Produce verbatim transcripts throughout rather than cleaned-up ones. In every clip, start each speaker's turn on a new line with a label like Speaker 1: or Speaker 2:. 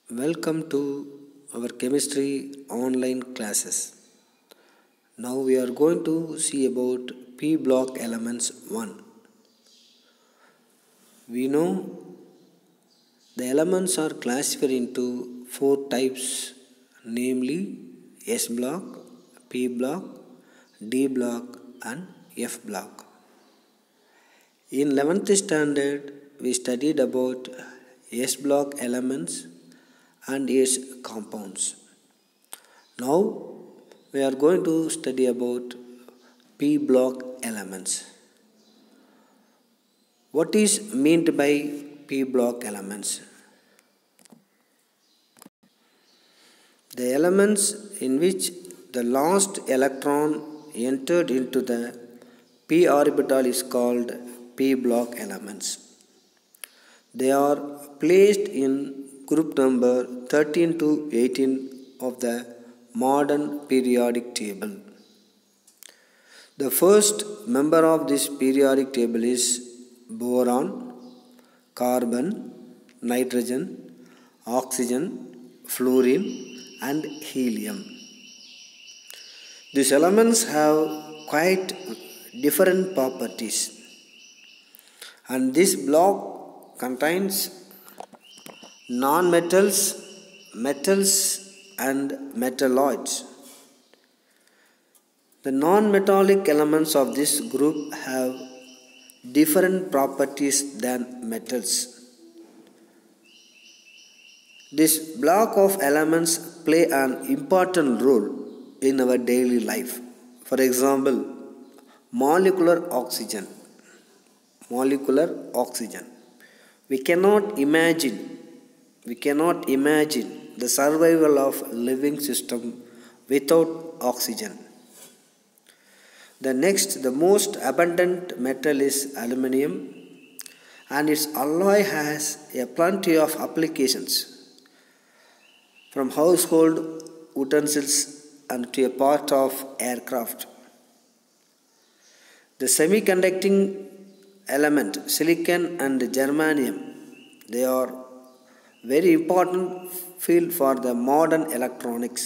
Speaker 1: Welcome to our chemistry online classes. Now we are going to see about p block elements one. We know the elements are classified into four types, namely S block, P block, D block and F block. In eleventh standard we studied about S block elements and its compounds. Now we are going to study about p block elements. What is meant by p block elements? The elements in which the last electron entered into the p orbital is called p block elements. They are placed in group number thirteen to eighteen of the modern periodic table. The first member of this periodic table is boron, carbon, nitrogen, oxygen, fluorine and helium. These elements have quite different properties, and this block contains non-metals, metals and metalloids. The non-metallic elements of this group have different properties than metals. This block of elements play an important role in our daily life. For example, molecular oxygen. Molecular oxygen. We cannot imagine We cannot imagine the survival of a living system without oxygen. The next, the most abundant metal is aluminium, and its alloy has a plenty of applications, from household utensils and to a part of aircraft. The semiconducting element, silicon and germanium, they are very important field for the modern electronics.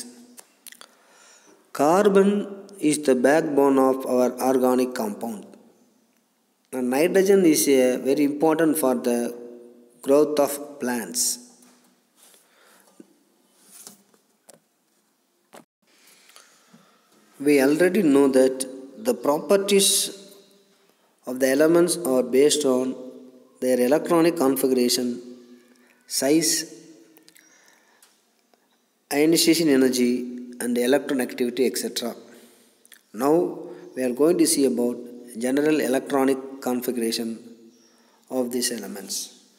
Speaker 1: Carbon is the backbone of our organic compound, and nitrogen is a very important for the growth of plants. We already know that the properties of the elements are based on their electronic configuration, size, ionization energy and electron activity, et cetera. Now we are going to see about general electronic configuration of these elements.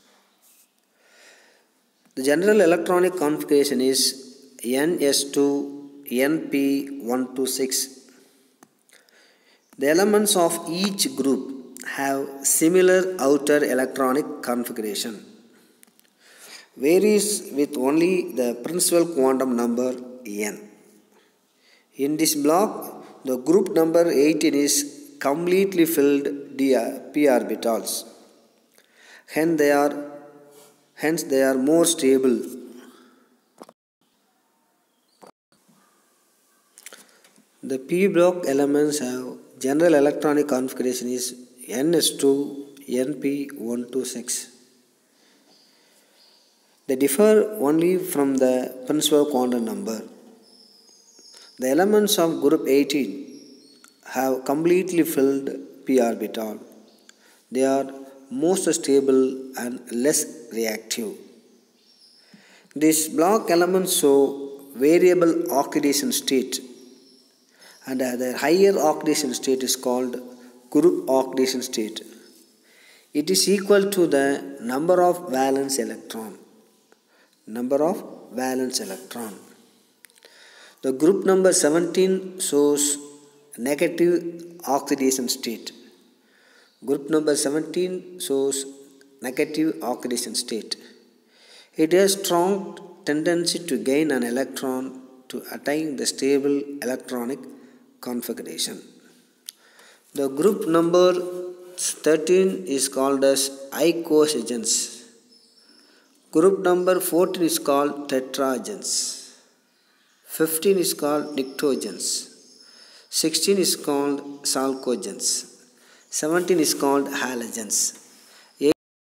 Speaker 1: The general electronic configuration is N S two N P one two six. The elements of each group have similar outer electronic configuration, varies with only the principal quantum number n. In this block, the group number eighteen is completely filled p orbitals. Hence they are, hence they are more stable. The p block elements have general electronic configuration is N S two N P one two six. They differ only from the principal quantum number. The elements of group eighteen have completely filled p orbital. They are most stable and less reactive. These block elements show variable oxidation state, and the higher oxidation state is called group oxidation state. It is equal to the number of valence electron. Number of valence electron. The group number seventeen shows negative oxidation state. Group number seventeen shows negative oxidation state. It has strong tendency to gain an electron to attain the stable electronic configuration. The group number thirteen is called as icosagens. Group number fourteen is called tetragens. fifteen is called pnictogens. sixteen is called chalcogens. seventeen is called halogens.